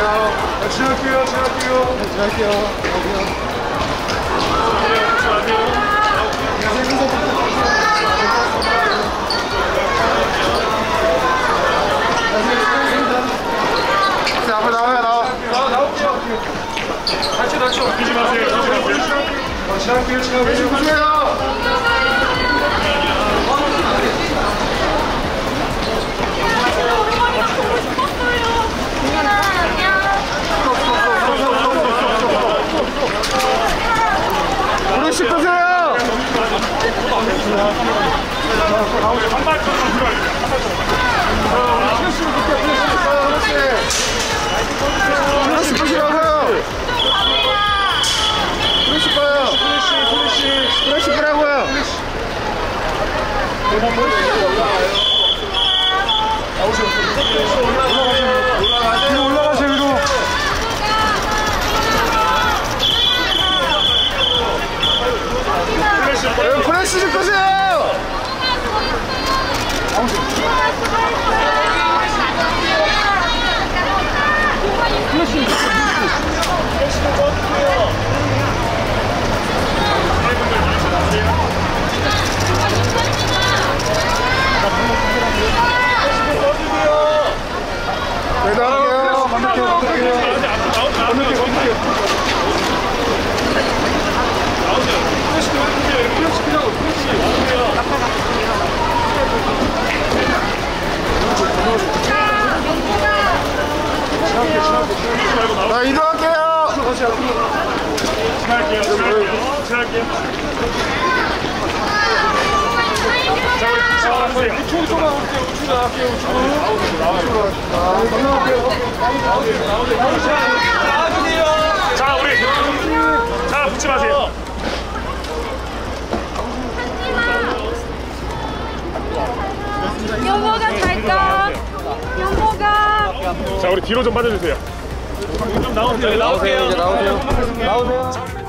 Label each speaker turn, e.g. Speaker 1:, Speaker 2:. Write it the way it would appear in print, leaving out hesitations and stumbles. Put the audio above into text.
Speaker 1: 지나갈게요. 앞에 나올게요. 같이 뛰지 마세요. 지나갈게요. 조심하세요.
Speaker 2: 후레쉬 끄세요! 후레쉬 끄시라고요! 후레쉬 꺼요! 후레쉬 끄라고요! 위로 올라가세요, 위로! 프레쉬 좀 끄세요! 네, 나갈게요. 건너게요. 자, 이동할게요.
Speaker 1: 지나갈게요. 자, 우리 나와주세요.
Speaker 2: 우측 나올게요. 우측 나갈게요.
Speaker 1: 나와주세요. 자, 우리. 자, 붙지 마세요.
Speaker 3: 여보가 갈까? 여보가.
Speaker 1: 자, 우리 뒤로 좀 빠져주세요. 좀 나오세요.
Speaker 2: 나오세요.